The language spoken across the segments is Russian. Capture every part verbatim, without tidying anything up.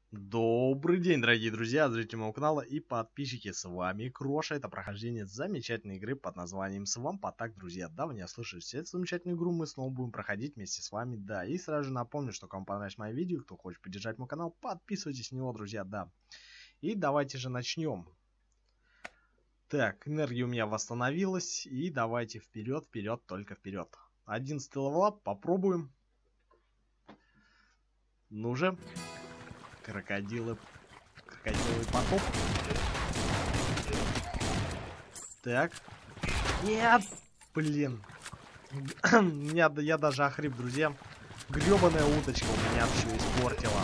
Добрый день, дорогие друзья, зрители моего канала и подписчики, с вами Кроша. Это прохождение замечательной игры под названием Swamp Attack, друзья. Да, вы не ослышались, эту замечательную игру мы снова будем проходить вместе с вами, да. И сразу же напомню, что кому понравилось мое видео, кто хочет поддержать мой канал, подписывайтесь на него, друзья, да. И давайте же начнем. Так, энергия у меня восстановилась, и давайте вперед, вперед, только вперед. одиннадцатый левелап, попробуем. Ну же. Крокодилы. Крокодиловый потоп. Так. Нет! Блин. я, я даже охрип, друзья. Гребаная уточка у меня все испортила.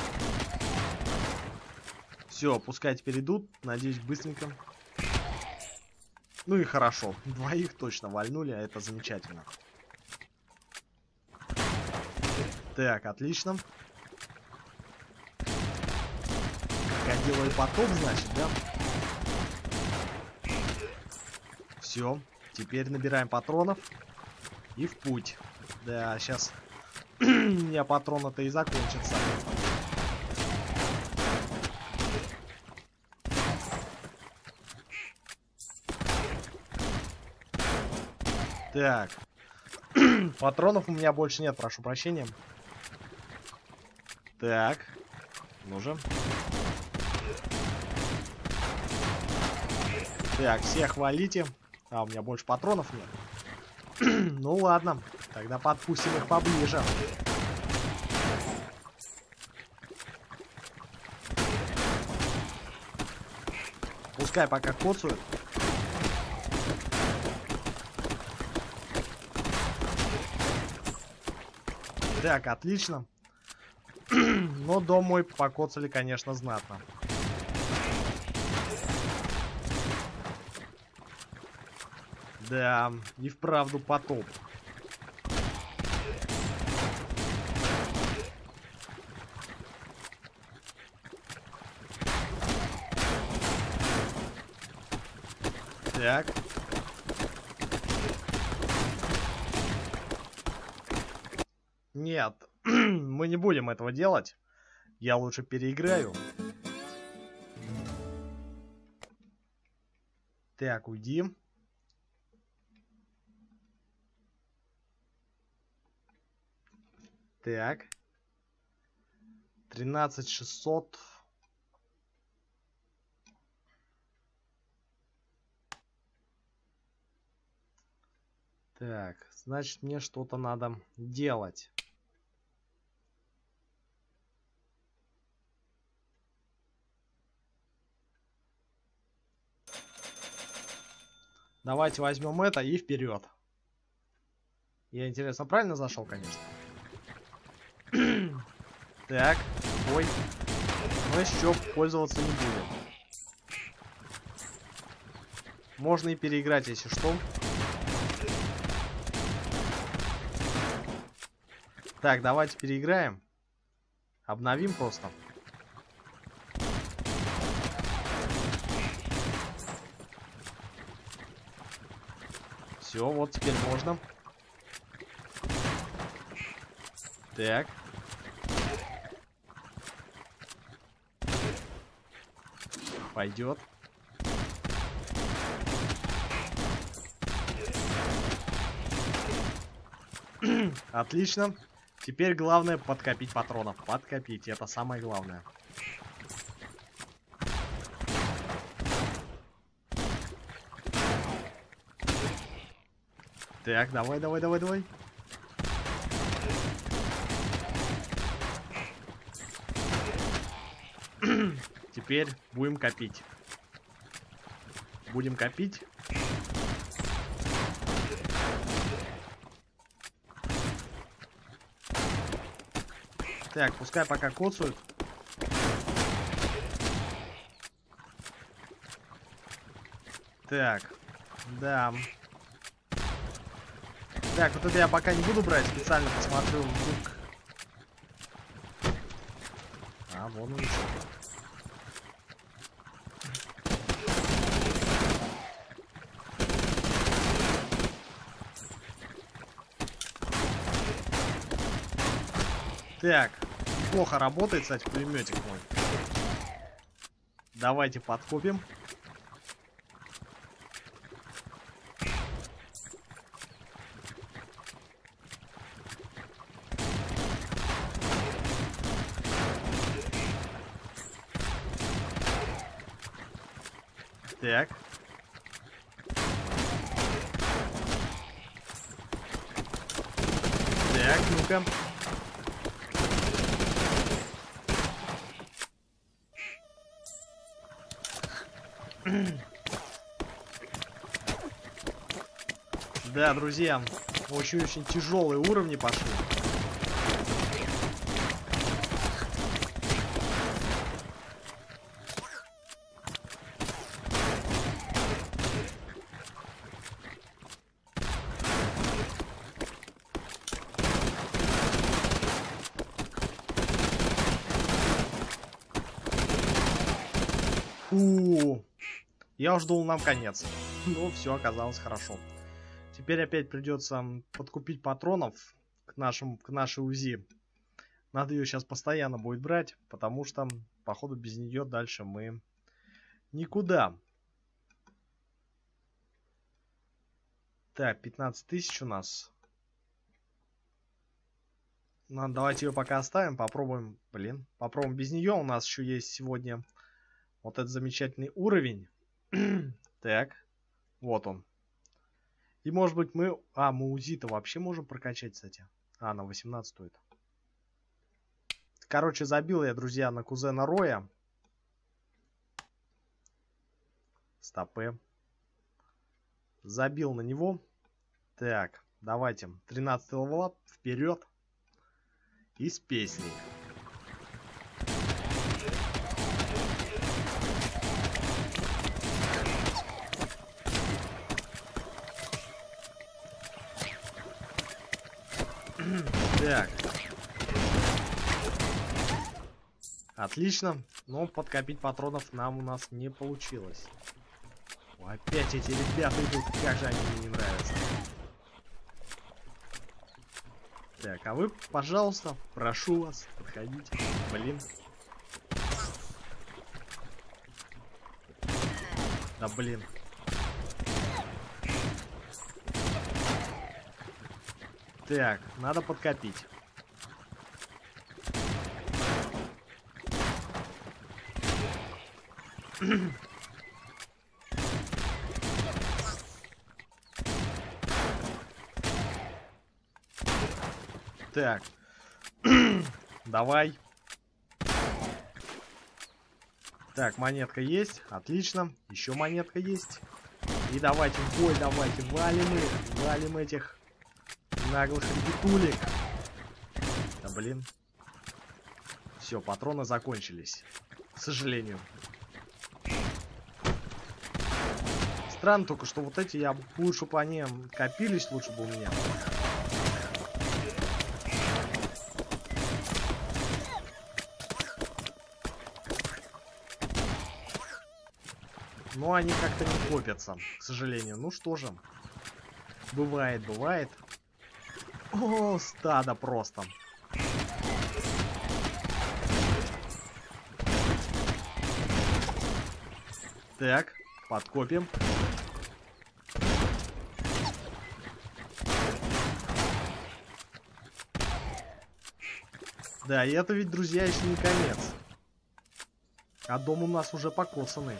Все, пускай теперь идут. Надеюсь, быстренько. Ну и хорошо. Двоих точно вальнули, а это замечательно. Так, отлично. Крокодиловый потоп, значит, да? Все. Теперь набираем патронов. И в путь. Да, сейчас у меня патроны-то и закончатся. Так. Патронов у меня больше нет, прошу прощения. Так. Ну же. Так, всех валите. А, у меня больше патронов нет. Ну ладно, тогда подпустим их поближе. Пускай пока коцают. Так, отлично. Но дом мой покоцали, конечно, знатно. Да, и вправду потоп. Так. Нет, мы не будем этого делать. Я лучше переиграю. Так, уйди. Так. тринадцать шестьсот. Так, значит, мне что-то надо делать. Давайте возьмем это и вперед. Я, интересно, правильно зашел, конечно. Так, ой. Но еще пользоваться не будем. Можно и переиграть, если что. Так, давайте переиграем. Обновим просто. Все, вот теперь можно. Так. Пойдет. Отлично. Теперь главное подкопить патронов. Подкопить, это самое главное. Так, давай, давай, давай, давай. Теперь будем копить. Будем копить. Так, пускай пока коцают. Так, да. Так, вот это я пока не буду брать, специально посмотрю вдруг. А, вон он еще. Так, неплохо работает, кстати, пулеметик мой. Давайте подкупим. Так. Так, ну-ка. Да, друзья, очень-очень тяжелые уровни пошли. У-у-у. Я уж думал, нам конец. Но все оказалось хорошо. Теперь опять придется подкупить патронов к, нашим, к нашей УЗИ. Надо ее сейчас постоянно будет брать, потому что, походу, без нее дальше мы никуда. Так, пятнадцать тысяч у нас. Ну, давайте ее пока оставим, попробуем, блин, попробуем без нее. У нас еще есть сегодня вот этот замечательный уровень. Так, вот он. И может быть мы... А, мы УЗИ-то вообще можем прокачать, кстати. А, на восемнадцать стоит. Короче, забил я, друзья, на кузена Роя. Стопы. Забил на него. Так, давайте. тринадцатый левел, вперед. И с песней. Так. Отлично. Но подкопить патронов нам у нас не получилось. О, опять эти ребята идут. Как же они мне не нравятся. Так, а вы, пожалуйста, прошу вас, подходите. Блин. Да блин. Так, надо подкопить. Так. Давай. Так, монетка есть. Отлично. Еще монетка есть. И давайте в бой, давайте. Валим их. Валим этих наглых ребятулек. Да блин. Все, патроны закончились. К сожалению. Странно только, что вот эти я лучше бы они копились, лучше бы у меня. Но они как-то не копятся, к сожалению. Ну что же. Бывает, бывает. О, стадо просто. Так, подкопим. Да, и это ведь, друзья, еще не конец. А дом у нас уже покосанный.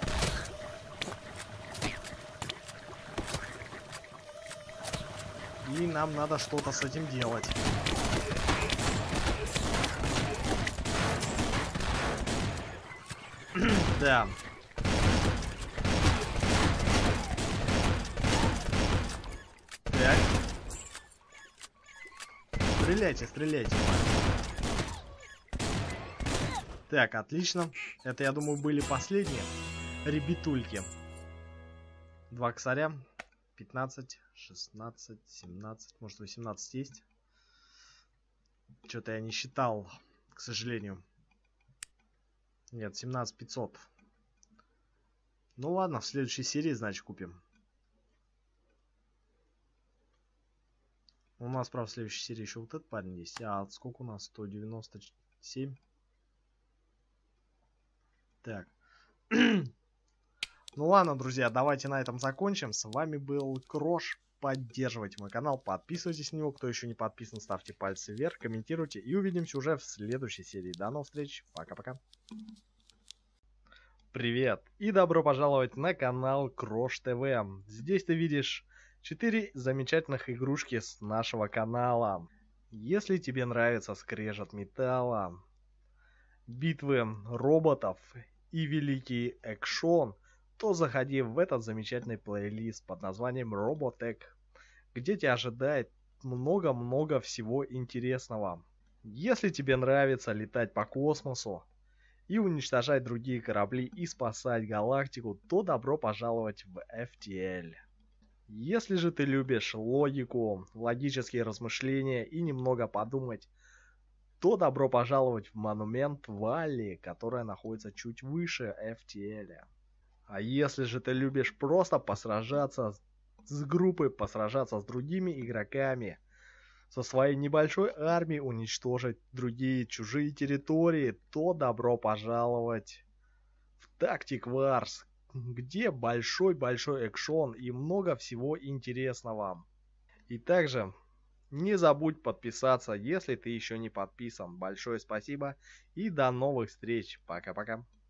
И нам надо что-то с этим делать. Да. Так. Стреляйте, стреляйте. Так, отлично. Это, я думаю, были последние ребятульки. Два косаря. пятнадцать, шестнадцать, семнадцать, может восемнадцать есть. Что-то я не считал, к сожалению. Нет, семнадцать пятьсот. Ну ладно, в следующей серии, значит, купим. У нас, правда, в следующей серии еще вот этот парень есть. А сколько у нас? сто девяносто семь. Так. Ну ладно, друзья, давайте на этом закончим. С вами был Крош. Поддерживайте мой канал, подписывайтесь на него. Кто еще не подписан, ставьте пальцы вверх, комментируйте. И увидимся уже в следующей серии. До новых встреч. Пока-пока. Привет и добро пожаловать на канал Крош ТВ. Здесь ты видишь четыре замечательных игрушки с нашего канала. Если тебе нравится скрежет металла, битвы роботов и великий экшон, то заходи в этот замечательный плейлист под названием Robotech, где тебя ожидает много-много всего интересного. Если тебе нравится летать по космосу и уничтожать другие корабли и спасать галактику, то добро пожаловать в эф ти эл. Если же ты любишь логику, логические размышления и немного подумать, то добро пожаловать в Монумент Валли, которая находится чуть выше эф ти эл. А если же ты любишь просто посражаться с группой, посражаться с другими игроками, со своей небольшой армией уничтожить другие чужие территории, то добро пожаловать в Tactic Wars, где большой-большой экшон и много всего интересного. И также не забудь подписаться, если ты еще не подписан. Большое спасибо и до новых встреч. Пока-пока.